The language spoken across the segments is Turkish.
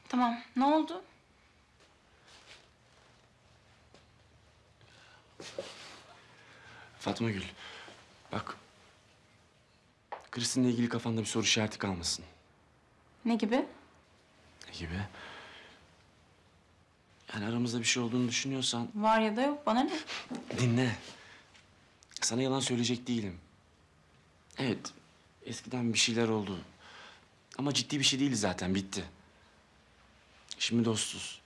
Tamam, ne oldu? Fatma Gül, bak. Kristin'le ilgili kafanda bir soru işareti kalmasın. Ne gibi? Ne gibi? Yani aramızda bir şey olduğunu düşünüyorsan... Var ya da yok, bana ne? Dinle. Sana yalan söyleyecek değilim. Evet, eskiden bir şeyler oldu. Ama ciddi bir şey değil zaten, bitti. Şimdi dostuz.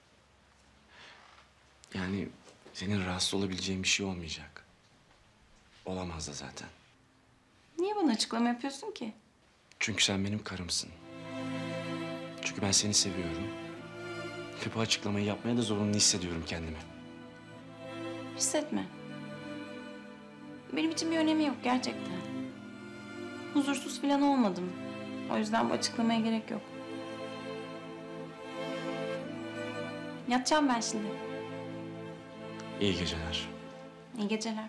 Yani senin rahatsız olabileceğin bir şey olmayacak. Olamaz da zaten. Niye bana açıklama yapıyorsun ki? Çünkü sen benim karımsın. Çünkü ben seni seviyorum. Ve bu açıklamayı yapmaya da zorunlu hissediyorum kendimi. Hissetme. Benim için bir önemi yok gerçekten. Huzursuz falan olmadım. O yüzden bu açıklamaya gerek yok. Yatacağım ben şimdi. İyi geceler. İyi geceler.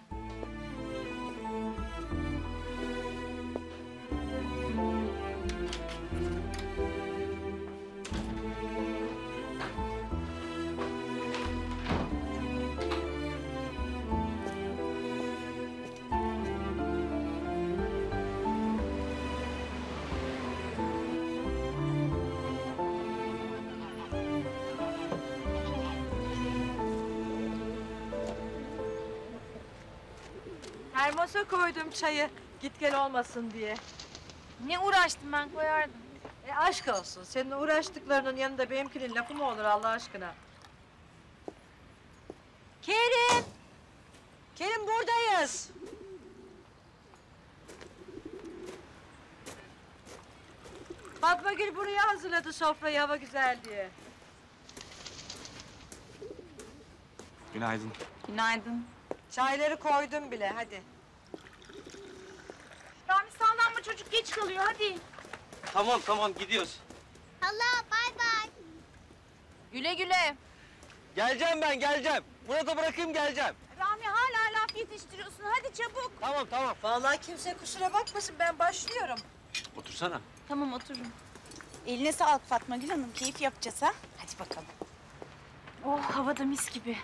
Termosa koydum çayı, git gel olmasın diye. Ne uğraştım ben, koyardım. Aşk olsun, senin uğraştıklarının yanında benimkinin lafı mı olur Allah aşkına? Kerim! Kerim, buradayız. Fatma Gül buraya hazırladı sofrayı, hava güzel diye. Günaydın. Günaydın. Çayları koydum bile, hadi. Rami sallanma, çocuk geç kalıyor, hadi. Tamam gidiyoruz. Hala bay bay. Güle güle. Geleceğim. Murat'a bırakayım geleceğim. Rami hala laf yetiştiriyorsun, hadi çabuk. Tamam. Vallahi kimse kusura bakmasın, ben başlıyorum. Otursana. Tamam, otururum. Eline sağlık Fatma Gül Hanım. Keyif yapacağız ha. Hadi bakalım. Oh, havada mis gibi.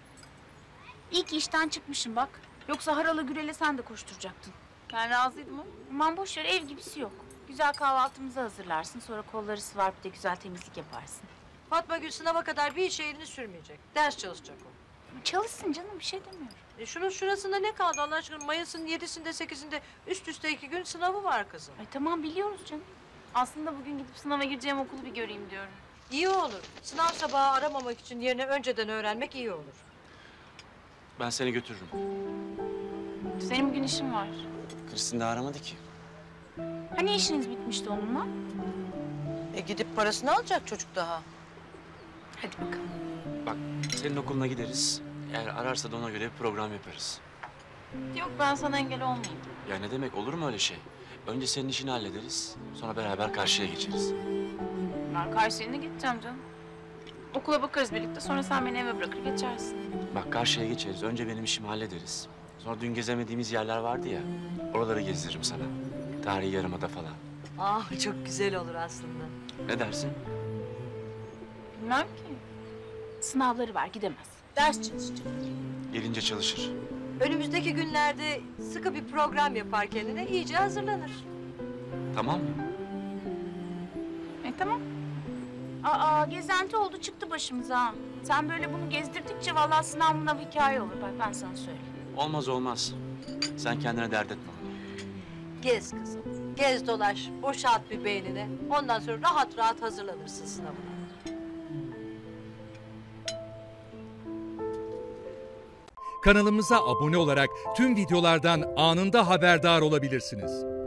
İyi ki işten çıkmışım bak. Yoksa harala gürele sen de koşturacaktın. Ben razıydım ama. Aman boş ver, ev gibisi yok. Güzel kahvaltımızı hazırlarsın. Sonra kolları sıvar bir de güzel temizlik yaparsın. Fatma Gül sınava kadar bir iş elini sürmeyecek. Ders çalışacak o. Çalışsın canım, bir şey demiyorum. Şunun şurasında ne kaldı Allah aşkına? Mayıs'ın 7'sinde 8'inde üst üste 2 gün sınavı var kızım. Ay tamam, biliyoruz canım. Aslında bugün gidip sınava gireceğim okulu bir göreyim diyorum. İyi olur. Sınav sabahı aramamak için yerine önceden öğrenmek iyi olur. Ben seni götürürüm. Senin bugün işin var. Kristin de aramadı ki. Hani işiniz bitmişti onunla? Gidip parasını alacak çocuk daha. Hadi bakalım. Bak, senin okuluna gideriz. Eğer ararsa da ona göre bir program yaparız. Yok, ben sana engel olmayayım. Ya ne demek, olur mu öyle şey? Önce senin işini hallederiz. Sonra beraber karşıya geçeriz. Ben Kayseri'ne gideceğim canım. Okula bakarız birlikte, sonra sen beni eve bırakır geçersin. Bak, karşıya geçeriz. Önce benim işimi hallederiz. Sonra dün gezemediğimiz yerler vardı ya. Oraları gezdiririm sana. Tarihi Yarımada falan. Çok güzel olur aslında. Ne dersin? Bilmem ki. Sınavları var, gidemez. Ders çalışacak. Gelince çalışır. Önümüzdeki günlerde sıkı bir program yapar kendine, iyice hazırlanır. Tamam mı? Tamam. Aa, gezenti oldu çıktı başımıza ha. Sen böyle bunu gezdirdikçe vallahi sınav hikaye olur, bak ben sana söyleyeyim. Olmaz. Sen kendine dert etme onu. Gez kızım, gez dolaş, boşalt bir beynini. Ondan sonra rahat rahat hazırlanırsın sınavına. Kanalımıza abone olarak tüm videolardan anında haberdar olabilirsiniz.